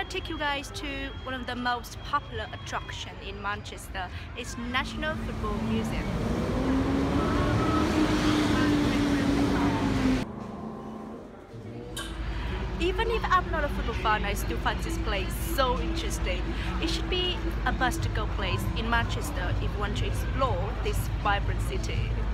take you guys to one of the most popular attractions in Manchester. It's National Football Museum. Even if I'm not a football fan, I still find this place so interesting. It should be a must-go place in Manchester if you want to explore this vibrant city.